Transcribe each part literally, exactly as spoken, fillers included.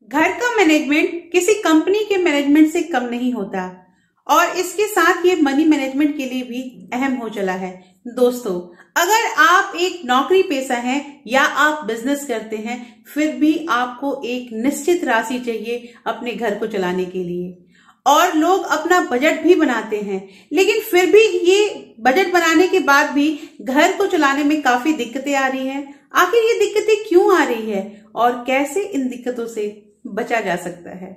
घर का मैनेजमेंट किसी कंपनी के मैनेजमेंट से कम नहीं होता और इसके साथ ये मनी मैनेजमेंट के लिए भी अहम हो चला है। दोस्तों, अगर आप एक नौकरी पेशा हैं या आप बिजनेस करते हैं, फिर भी आपको एक निश्चित राशि चाहिए अपने घर को चलाने के लिए। और लोग अपना बजट भी बनाते हैं, लेकिन फिर भी ये बजट बनाने के बाद भी घर को चलाने में काफी दिक्कतें आ रही हैं। आखिर ये दिक्कतें क्यों आ रही है और कैसे इन दिक्कतों से बचा जा सकता है?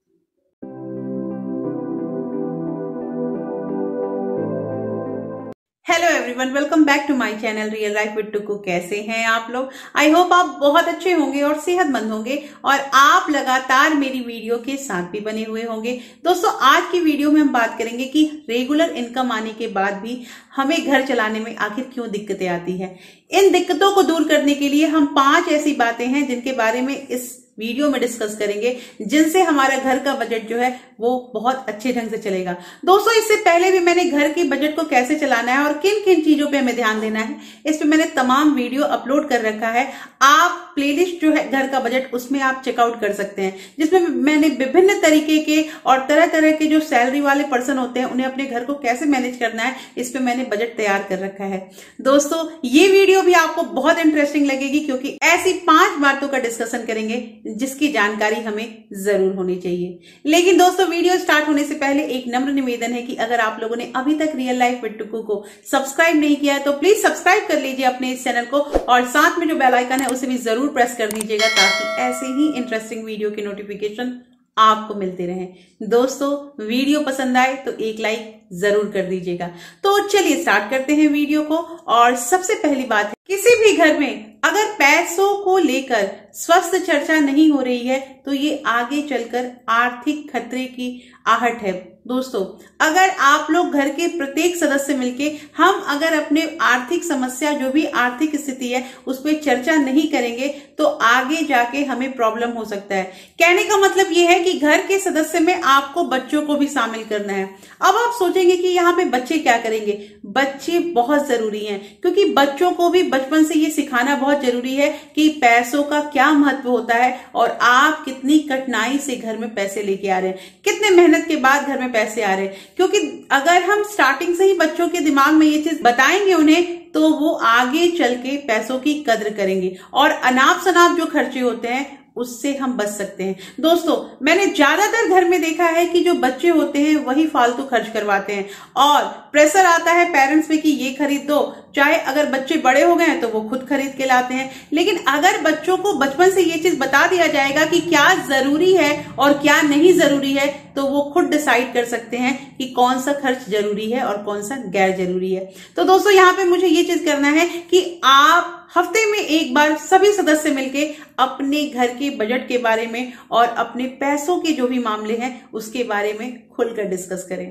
Hello everyone, welcome back to my channel real life with Tuku. कैसे हैं आप लोग? आई होप आप बहुत अच्छे होंगे और सेहतमंद होंगे और आप लगातार मेरी वीडियो के साथ भी बने हुए होंगे। दोस्तों, आज की वीडियो में हम बात करेंगे कि रेगुलर इनकम आने के बाद भी हमें घर चलाने में आखिर क्यों दिक्कतें आती हैं। इन दिक्कतों को दूर करने के लिए हम पांच ऐसी बातें हैं जिनके बारे में इस वीडियो में डिस्कस करेंगे, जिनसे हमारा घर का बजट जो है वो बहुत अच्छे ढंग से चलेगा। दोस्तों, इससे पहले भी मैंने घर के बजट को कैसे चलाना है और किन किन चीजों पे हमें ध्यान देना है, इस पे मैंने तमाम वीडियो अपलोड कर रखा है। आप प्लेलिस्ट जो है घर का बजट, उसमें आप चेकआउट कर सकते हैं, जिसमें मैंने विभिन्न तरीके के और तरह तरह के जो सैलरी वाले पर्सन होते हैं उन्हें अपने घर को कैसे मैनेज करना है, इस पे मैंने बजट तैयार कर रखा है। दोस्तों, ये वीडियो भी आपको बहुत इंटरेस्टिंग लगेगी, क्योंकि ऐसी पांच बातों का डिस्कशन करेंगे जिसकी जानकारी हमें जरूर होनी चाहिए। लेकिन दोस्तों, वीडियो स्टार्ट होने से पहले एक नम्र निवेदन है कि अगर आप लोगों ने अभी तक रियल लाइफ विद टुकू को सब्सक्राइब नहीं किया है तो प्लीज सब्सक्राइब कर लीजिए अपने इस चैनल को, और साथ में जो बेल आइकन है उसे भी जरूर प्रेस कर दीजिएगा, ताकि ऐसे ही इंटरेस्टिंग वीडियो के नोटिफिकेशन आपको मिलते रहें। दोस्तों, वीडियो पसंद आए तो एक लाइक जरूर कर दीजिएगा। तो चलिए स्टार्ट करते हैं वीडियो को। और सबसे पहली बात है, किसी भी घर में अगर पैसों को लेकर स्वस्थ चर्चा नहीं हो रही है तो ये आगे चलकर आर्थिक खतरे की आहट है। दोस्तों, अगर आप लोग घर के प्रत्येक सदस्य मिलके हम अगर अपने आर्थिक समस्या, जो भी आर्थिक स्थिति है, उस पर चर्चा नहीं करेंगे तो आगे जाके हमें प्रॉब्लम हो सकता है। कहने का मतलब ये है कि घर के सदस्य में आपको बच्चों को भी शामिल करना है। अब आप सोचेंगे कि यहाँ पे बच्चे क्या करेंगे? बच्चे बहुत जरूरी हैं, क्योंकि बच्चों को भी बचपन से ये सिखाना बहुत जरूरी है कि पैसों का क्या महत्व होता है और आप कितनी कठिनाई से घर में पैसे लेके आ रहे हैं, कितने मेहनत के बाद घर में पैसे आ रहे हैं। क्योंकि अगर हम स्टार्टिंग से ही बच्चों के दिमाग में ये चीज बताएंगे उन्हें, तो वो आगे चल के पैसों की कद्र करेंगे और अनाप शनाप जो खर्चे होते हैं उससे हम बच सकते हैं। दोस्तों, मैंने ज्यादातर घर में देखा है कि जो बच्चे होते हैं वही फालतू खर्च करवाते हैं और प्रेशर आता है पेरेंट्स पे कि ये खरीद दो। चाहे अगर बच्चे बड़े हो गए हैं तो वो खुद खरीद के लाते हैं, लेकिन अगर बच्चों को बचपन से ये चीज बता दिया जाएगा कि क्या जरूरी है और क्या नहीं जरूरी है, तो वो खुद डिसाइड कर सकते हैं कि कौन सा खर्च जरूरी है और कौन सा गैर जरूरी है। तो दोस्तों, यहाँ पे मुझे ये चीज करना है कि आप हफ्ते में एक बार सभी सदस्य मिलके अपने घर के बजट के बारे में और अपने पैसों के जो भी मामले हैं उसके बारे में खुलकर डिस्कस करें।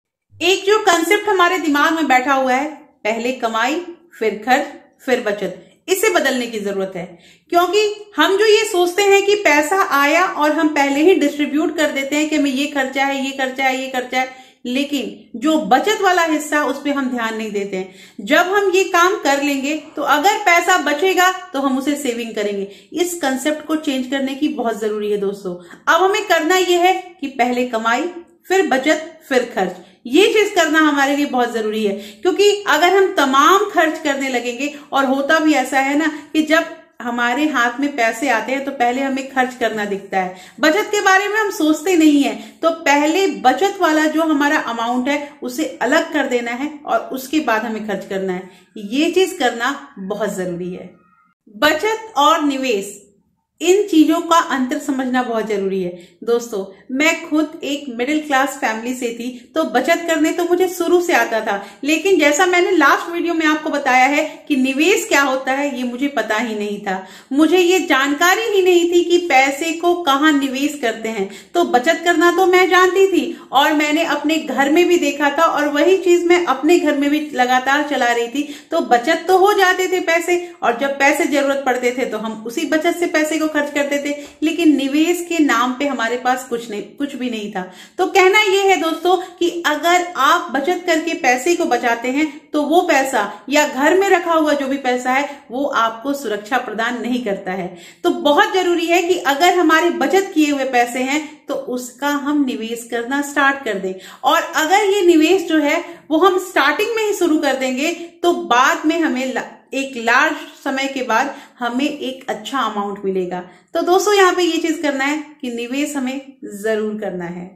एक जो कंसेप्ट हमारे दिमाग में बैठा हुआ है, पहले कमाई फिर खर्च फिर बचत, इसे बदलने की जरूरत है। क्योंकि हम जो ये सोचते हैं कि पैसा आया और हम पहले ही डिस्ट्रीब्यूट कर देते हैं कि हमें ये खर्चा है, ये खर्चा है, ये खर्चा है, लेकिन जो बचत वाला हिस्सा उस पर हम ध्यान नहीं देते हैं। जब हम ये काम कर लेंगे तो अगर पैसा बचेगा तो हम उसे सेविंग करेंगे। इस कंसेप्ट को चेंज करने की बहुत जरूरी है दोस्तों। अब हमें करना यह है कि पहले कमाई फिर बचत फिर खर्च, ये चीज करना हमारे लिए बहुत जरूरी है। क्योंकि अगर हम तमाम खर्च करने लगेंगे, और होता भी ऐसा है ना कि जब हमारे हाथ में पैसे आते हैं तो पहले हमें खर्च करना दिखता है, बचत के बारे में हम सोचते नहीं है। तो पहले बचत वाला जो हमारा अमाउंट है उसे अलग कर देना है और उसके बाद हमें खर्च करना है। ये चीज करना बहुत जरूरी है। बचत और निवेश, इन चीजों का अंतर समझना बहुत जरूरी है। दोस्तों, मैं खुद एक मिडिल क्लास फैमिली से थी, तो बचत करने तो मुझे शुरू से आता था, लेकिन जैसा मैंने लास्ट वीडियो में आपको बताया है कि निवेश क्या होता है ये मुझे पता ही नहीं था। मुझे ये जानकारी ही नहीं थी कि पैसे को कहाँ निवेश करते हैं। तो बचत करना तो मैं जानती थी और मैंने अपने घर में भी देखा था, और वही चीज मैं अपने घर में भी लगातार चला रही थी। तो बचत तो हो जाते थे पैसे, और जब पैसे जरूरत पड़ते थे तो हम उसी बचत से पैसे खर्च करते थे। लेकिन निवेश के नाम पे हमारे पास कुछ नहीं, कुछ भी नहीं था। तो कहना यह है दोस्तों कि अगर आप बचत करके पैसे को बचाते हैं तो वो पैसा या घर में रखा हुआ जो भी पैसा है वो आपको सुरक्षा प्रदान नहीं करता है। तो बहुत जरूरी है कि अगर हमारे बचत किए हुए पैसे हैं तो उसका हम निवेश करना स्टार्ट कर दें, और अगर ये निवेश जो है वो हम स्टार्टिंग में ही शुरू कर देंगे तो बाद में हमें एक लार्ज समय के बाद हमें एक अच्छा अमाउंट मिलेगा। तो दोस्तों यहाँ पे ये चीज करना है कि निवेश हमें जरूर करना है।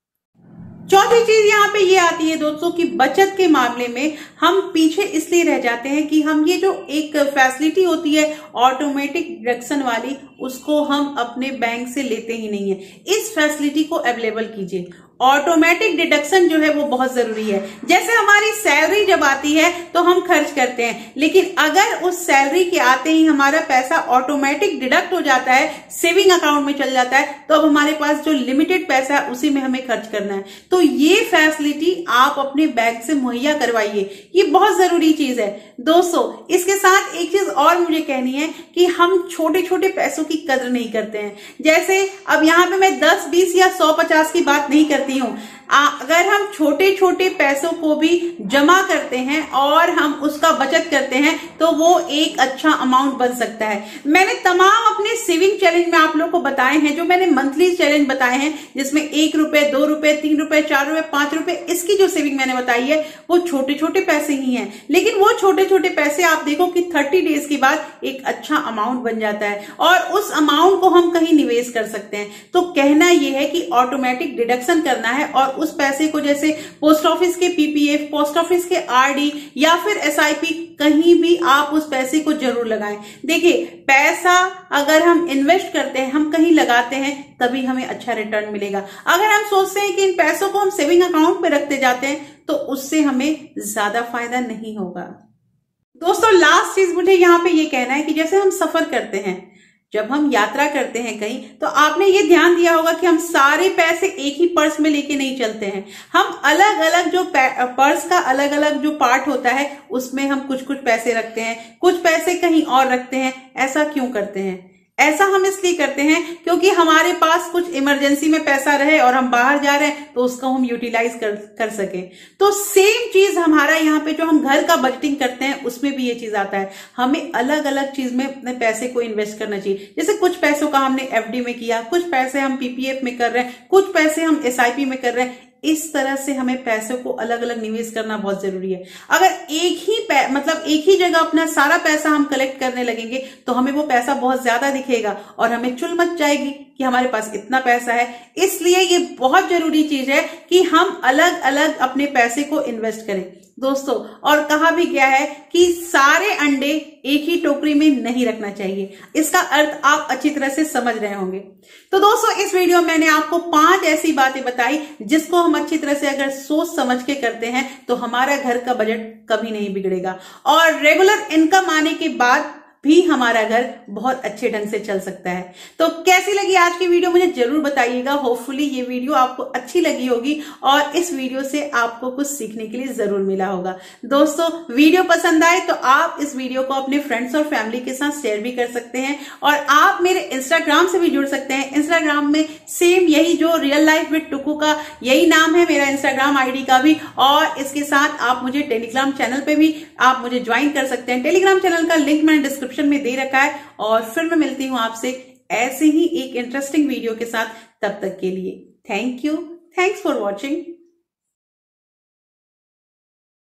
चौथी चीज यहाँ पे ये आती है दोस्तों कि बचत के मामले में हम पीछे इसलिए रह जाते हैं कि हम ये जो एक फैसिलिटी होती है ऑटोमेटिक डिडक्शन वाली, उसको हम अपने बैंक से लेते ही नहीं है। इस फैसिलिटी को अवेलेबल कीजिए। ऑटोमेटिक डिडक्शन जो है वो बहुत जरूरी है। जैसे हमारी सैलरी जब आती है तो हम खर्च करते हैं, लेकिन अगर उस सैलरी के आते ही हमारा पैसा ऑटोमेटिक डिडक्ट हो जाता है, सेविंग अकाउंट में चल जाता है, तो अब हमारे पास जो लिमिटेड पैसा है उसी में हमें खर्च करना है। तो ये फैसिलिटी आप अपने बैंक से मुहैया करवाइए, ये बहुत जरूरी चीज है दोस्तों। इसके साथ एक चीज और मुझे कहनी है कि हम छोटे छोटे पैसों की कदर नहीं करते हैं। जैसे अब यहाँ पे मैं दस बीस या सौ पचास की बात नहीं करती हूँ। अगर हम छोटे छोटे पैसों को भी जमा करते हैं और हम उसका बचत करते हैं तो वो एक अच्छा अमाउंट बन सकता है। मैंने तमाम अपने सेविंग चैलेंज में आप लोगों को बताए हैं, जो मैंने मंथली चैलेंज बताए हैं, जिसमें एक रुपए, दो रुपए, तीन रुपए, चार रुपए, पांच रुपए, इसकी जो सेविंग मैंने बताई है वो छोटे छोटे पैसे ही हैं, लेकिन वो छोटे छोटे पैसे आप देखो कि थर्टी डेज के बाद एक अच्छा अमाउंट बन जाता है और उस अमाउंट को हम कहीं निवेश कर सकते हैं। तो कहना यह है कि ऑटोमेटिक डिडक्शन करना है और उस पैसे को जैसे पोस्ट ऑफिस के पीपीएफ, पोस्ट ऑफिस के आरडी या फिर एसआईपी, कहीं भी आप उस पैसे को जरूर लगाएं। देखिए, पैसा अगर हम इन्वेस्ट करते हैं, हम कहीं लगाते हैं, तभी हमें अच्छा रिटर्न मिलेगा। अगर हम सोचते हैं कि इन पैसों को हम सेविंग अकाउंट में रखते जाते हैं तो उससे हमें ज्यादा फायदा नहीं होगा। दोस्तों लास्ट चीज मुझे यहाँ पे ये कहना है कि जैसे हम सफर करते हैं, जब हम यात्रा करते हैं कहीं, तो आपने ये ध्यान दिया होगा कि हम सारे पैसे एक ही पर्स में लेके नहीं चलते हैं। हम अलग अलग जो पर्स का अलग अलग जो पार्ट होता है उसमें हम कुछ कुछ पैसे रखते हैं, कुछ पैसे कहीं और रखते हैं। ऐसा क्यों करते हैं? ऐसा हम इसलिए करते हैं क्योंकि हमारे पास कुछ इमरजेंसी में पैसा रहे और हम बाहर जा रहे हैं तो उसको हम यूटिलाइज कर कर सके। तो सेम चीज हमारा यहाँ पे जो हम घर का बजटिंग करते हैं उसमें भी ये चीज आता है। हमें अलग अलग चीज में अपने पैसे को इन्वेस्ट करना चाहिए। जैसे कुछ पैसों का हमने एफडी में किया, कुछ पैसे हम पीपीएफ में कर रहे हैं, कुछ पैसे हम एसआईपी में कर रहे हैं। इस तरह से हमें पैसों को अलग अलग निवेश करना बहुत जरूरी है। अगर एक ही मतलब एक ही जगह अपना सारा पैसा हम कलेक्ट करने लगेंगे तो हमें वो पैसा बहुत ज्यादा दिखेगा और हमें चुल मच जाएगी कि हमारे पास इतना पैसा है। इसलिए ये बहुत जरूरी चीज है कि हम अलग अलग अपने पैसे को इन्वेस्ट करें दोस्तों। और कहा भी गया है कि सारे अंडे एक ही टोकरी में नहीं रखना चाहिए। इसका अर्थ आप अच्छी तरह से समझ रहे होंगे। तो दोस्तों इस वीडियो में मैंने आपको पांच ऐसी बातें बताई जिसको हम अच्छी तरह से अगर सोच समझ के करते हैं तो हमारा घर का बजट कभी नहीं बिगड़ेगा और रेगुलर इनकम आने के बाद भी हमारा घर बहुत अच्छे ढंग से चल सकता है। तो कैसी लगी आज की वीडियो मुझे जरूर बताइएगा। होपफुली ये वीडियो आपको अच्छी लगी होगी और इस वीडियो से आपको कुछ सीखने के लिए जरूर मिला होगा। दोस्तों वीडियो पसंद आए तो आप इस वीडियो को अपने फ्रेंड्स और फैमिली के साथ शेयर भी कर सकते हैं और आप मेरे इंस्टाग्राम से भी जुड़ सकते हैं। इंस्टाग्राम में सेम यही जो रियल लाइफ विद टुकू का यही नाम है मेरा इंस्टाग्राम आईडी का भी, और इसके साथ आप मुझे टेलीग्राम चैनल पे भी आप मुझे ज्वाइन कर सकते हैं। टेलीग्राम चैनल का लिंक मैंने डिस्क्रिप्शन में दे रखा है। और फिर मैं मिलती हूं आपसे ऐसे ही एक इंटरेस्टिंग वीडियो के साथ। तब तक के लिए thank you, thanks for watching.